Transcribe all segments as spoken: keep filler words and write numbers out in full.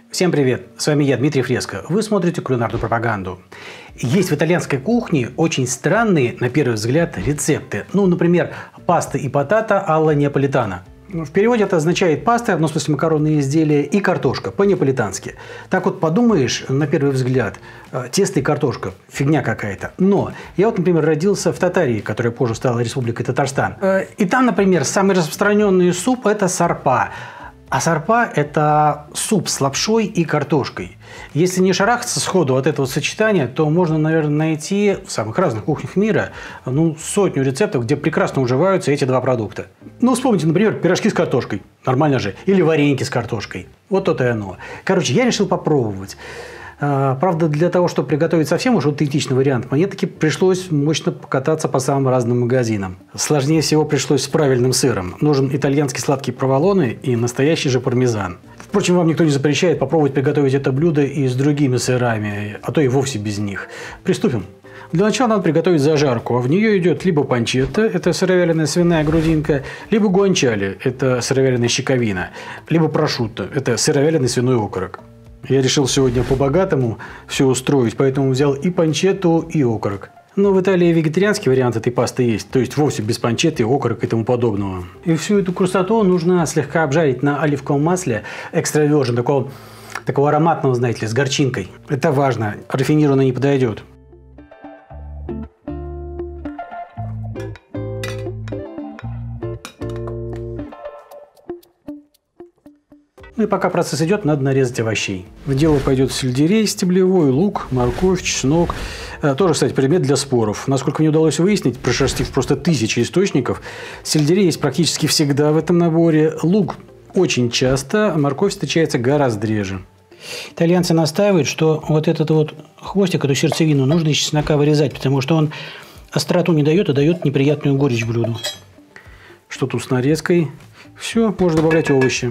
Всем привет! С вами я, Дмитрий Фреско. Вы смотрите кулинарную пропаганду. Есть в итальянской кухне очень странные, на первый взгляд, рецепты. Ну, например, паста и потата алла неаполитана. В переводе это означает паста, ну, в смысле макаронные изделия, и картошка, по-неаполитански. Так вот подумаешь, на первый взгляд, тесто и картошка, фигня какая-то. Но я вот, например, родился в Татарии, которая позже стала Республикой Татарстан. И там, например, самый распространенный суп – это сарпа. А сарпа – это суп с лапшой и картошкой. Если не шарахаться сходу от этого сочетания, то можно, наверное, найти в самых разных кухнях мира ну, сотню рецептов, где прекрасно уживаются эти два продукта. Ну, вспомните, например, пирожки с картошкой. Нормально же. Или вареники с картошкой. Вот то-то и оно. Короче, я решил попробовать. Правда, для того, чтобы приготовить совсем уж аутентичный вариант, мне таки пришлось мощно покататься по самым разным магазинам. Сложнее всего пришлось с правильным сыром. Нужен итальянский сладкий проволоне и настоящий же пармезан. Впрочем, вам никто не запрещает попробовать приготовить это блюдо и с другими сырами, а то и вовсе без них. Приступим. Для начала надо приготовить зажарку, а в нее идет либо панчетта, это сыровяленая свиная грудинка, либо гуанчали, это сыровяленая щековина, либо прошутто, это сыровяленый свиной окорок. Я решил сегодня по-богатому все устроить, поэтому взял и панчетту, и окорок. Но в Италии вегетарианский вариант этой пасты есть, то есть вовсе без панчетты, окорок и тому подобного. И всю эту красоту нужно слегка обжарить на оливковом масле экстра вержен, такого, такого ароматного, знаете ли, с горчинкой. Это важно, рафинированно не подойдет. Ну и пока процесс идет, надо нарезать овощей. В дело пойдет сельдерей стеблевой, лук, морковь, чеснок. Тоже, кстати, предмет для споров. Насколько мне удалось выяснить, прошерстив просто тысячи источников, сельдерей есть практически всегда в этом наборе. Лук очень часто, а морковь встречается гораздо реже. Итальянцы настаивают, что вот этот вот хвостик, эту сердцевину нужно из чеснока вырезать, потому что он остроту не дает, а дает неприятную горечь блюду. Что тут с нарезкой? Все, можно добавлять овощи.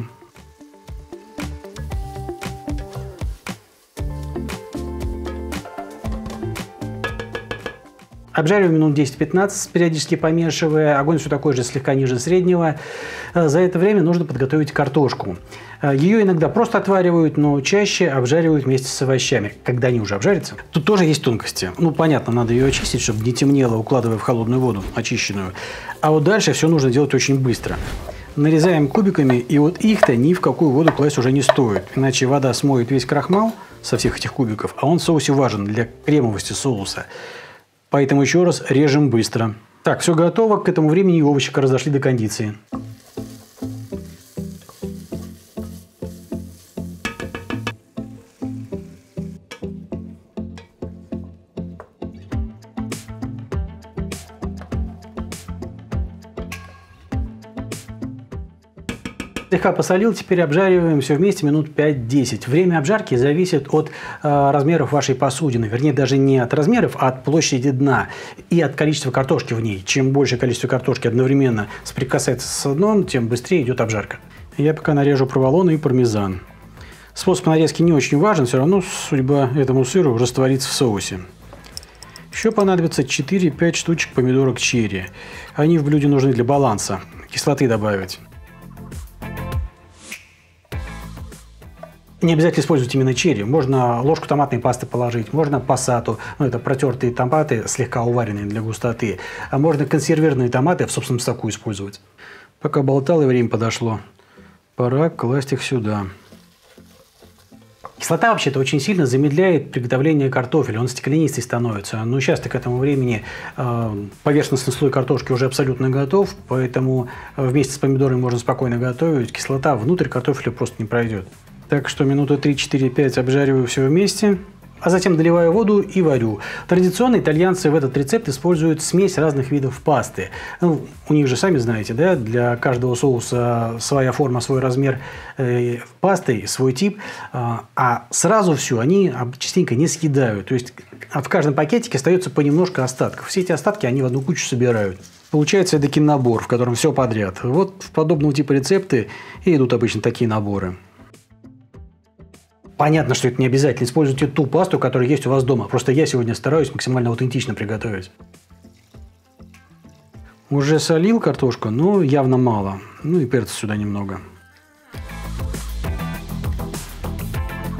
Обжариваем минут десять-пятнадцать, периодически помешивая. Огонь все такой же, слегка ниже среднего. За это время нужно подготовить картошку. Ее иногда просто отваривают, но чаще обжаривают вместе с овощами, когда они уже обжарятся. Тут тоже есть тонкости. Ну, понятно, надо ее очистить, чтобы не темнело, укладывая в холодную воду очищенную. А вот дальше все нужно делать очень быстро. Нарезаем кубиками, и вот их-то ни в какую воду класть уже не стоит. Иначе вода смоет весь крахмал со всех этих кубиков, а он в соусе важен для кремовости соуса. Поэтому еще раз режем быстро. Так, все готово. К этому времени овощи разошли до кондиции. Слегка посолил, теперь обжариваем все вместе минут пять-десять. Время обжарки зависит от э, размеров вашей посудины. Вернее, даже не от размеров, а от площади дна и от количества картошки в ней. Чем больше количество картошки одновременно соприкасается с дном, тем быстрее идет обжарка. Я пока нарежу проволоны и пармезан. Способ нарезки не очень важен, все равно судьба этому сыру растворится в соусе. Еще понадобится четыре-пять штучек помидорок черри. Они в блюде нужны для баланса. Кислоты добавить. Не обязательно использовать именно черри. Можно ложку томатной пасты положить, можно пассату, ну это протертые томаты, слегка уваренные для густоты. А можно консервированные томаты в собственном соку использовать. Пока болтал и время подошло, пора класть их сюда. Кислота вообще-то очень сильно замедляет приготовление картофеля, он стеклянистый становится. Но сейчас-то к этому времени э, поверхностный слой картошки уже абсолютно готов, поэтому вместе с помидорами можно спокойно готовить. Кислота внутрь картофеля просто не пройдет. Так что минуты три-четыре-пять обжариваю все вместе, а затем доливаю воду и варю. Традиционно итальянцы в этот рецепт используют смесь разных видов пасты. Ну, у них же, сами знаете, да, для каждого соуса своя форма, свой размер э, пасты, свой тип. Э, а сразу все они частенько не съедают. То есть в каждом пакетике остается понемножку остатков. Все эти остатки они в одну кучу собирают. Получается эдакий набор, в котором все подряд. Вот в подобного типа рецепты и идут обычно такие наборы. Понятно, что это не обязательно. Используйте ту пасту, которая есть у вас дома. Просто я сегодня стараюсь максимально аутентично приготовить. Уже солил картошку, но явно мало. Ну и перца сюда немного.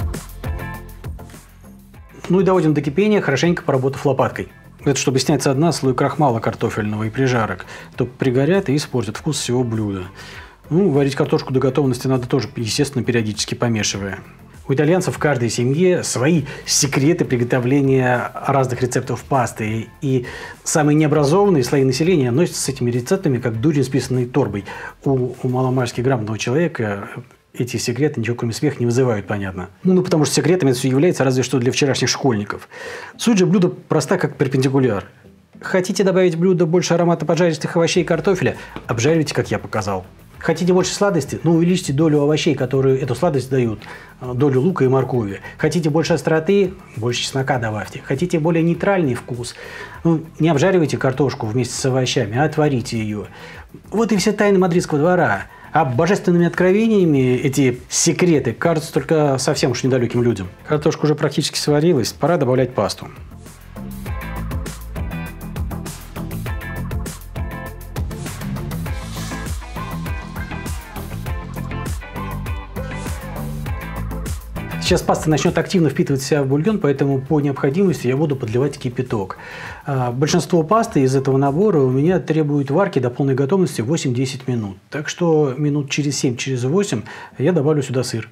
Ну и доводим до кипения, хорошенько поработав лопаткой. Это чтобы снять со дна слой крахмала картофельного и прижарок, то пригорят и испортят вкус всего блюда. Ну, варить картошку до готовности надо тоже, естественно, периодически помешивая. У итальянцев в каждой семье свои секреты приготовления разных рецептов пасты. И самые необразованные слои населения носятся с этими рецептами, как дурень с писаной торбой. У, у маломальски грамотного человека эти секреты ничего кроме смеха не вызывают, понятно. Ну, ну, потому что секретами это все является разве что для вчерашних школьников. Суть же блюда проста, как перпендикуляр. Хотите добавить в блюдо больше аромата поджаристых овощей и картофеля? Обжаривайте, как я показал. Хотите больше сладости? Ну, увеличьте долю овощей, которые эту сладость дают, долю лука и моркови. Хотите больше остроты? Больше чеснока добавьте. Хотите более нейтральный вкус? Ну, не обжаривайте картошку вместе с овощами, а отварите ее. Вот и все тайны мадридского двора. А божественными откровениями эти секреты кажутся только совсем уж недалеким людям. Картошка уже практически сварилась, пора добавлять пасту. Сейчас паста начнет активно впитывать в себя в бульон, поэтому по необходимости я буду подливать кипяток. Большинство пасты из этого набора у меня требует варки до полной готовности восемь-десять минут. Так что минут через семь, через восемь я добавлю сюда сыр.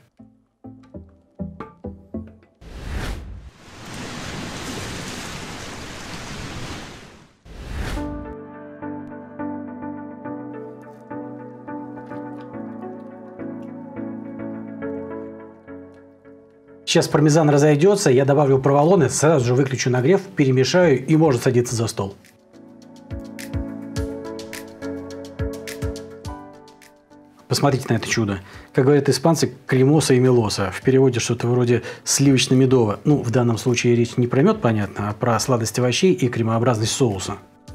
Сейчас пармезан разойдется, я добавлю проволоны, сразу же выключу нагрев, перемешаю и можно садиться за стол. Посмотрите на это чудо. Как говорят испанцы, кремоса и мелоса. В переводе что-то вроде сливочно-медово. Ну, в данном случае речь не про мед, понятно, а про сладость овощей и кремообразность соуса.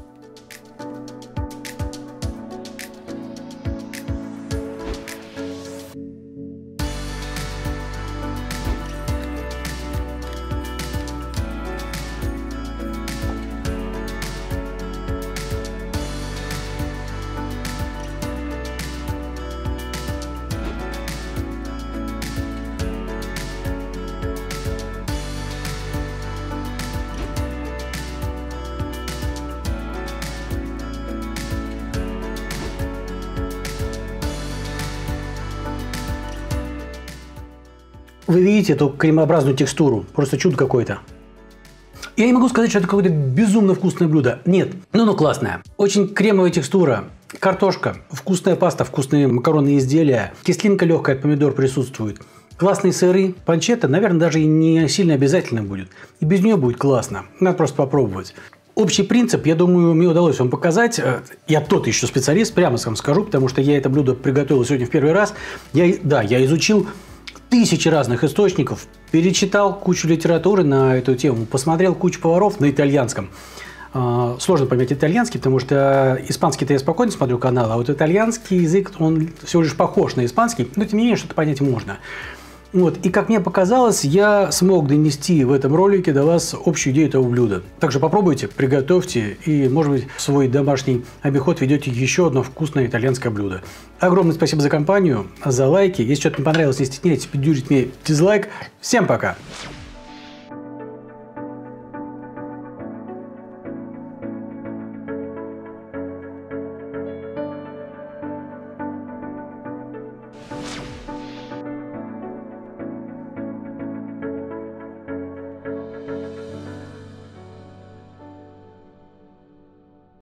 Вы видите эту кремообразную текстуру? Просто чудо какое-то. Я не могу сказать, что это какое-то безумно вкусное блюдо. Нет, ну ну классное. Очень кремовая текстура. Картошка, вкусная паста, вкусные макаронные изделия. Кислинка легкая от помидор присутствует. Классные сыры. Панчетта, наверное, даже и не сильно обязательно будет. И без нее будет классно. Надо просто попробовать. Общий принцип, я думаю, мне удалось вам показать. Я тот еще специалист, прямо вам скажу, потому что я это блюдо приготовил сегодня в первый раз. Я, да, я изучил тысячи разных источников, перечитал кучу литературы на эту тему, посмотрел кучу поваров на итальянском. Сложно понять итальянский, потому что испанский-то я спокойно смотрю канал, а вот итальянский язык, он всего лишь похож на испанский, но тем не менее что-то понять можно. Вот. И как мне показалось, я смог донести в этом ролике до вас общую идею этого блюда. Также попробуйте, приготовьте и, может быть, в свой домашний обиход ведете еще одно вкусное итальянское блюдо. Огромное спасибо за компанию, за лайки. Если что-то не понравилось, не стесняйтесь, пидюрить мне дизлайк. Всем пока!